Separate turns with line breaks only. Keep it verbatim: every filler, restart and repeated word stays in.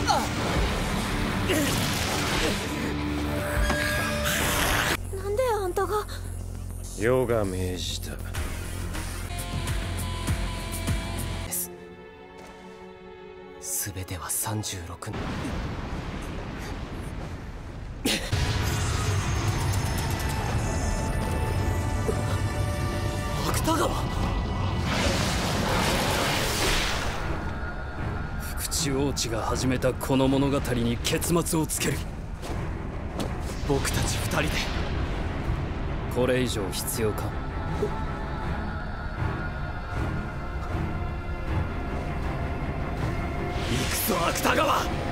なんであんたが。
世が命じた。
です全てはさんじゅうろくねん。芥川。
福地王子が始めたこの物語に結末をつける。僕たち二人で。これ以上必要か。行くぞ芥川。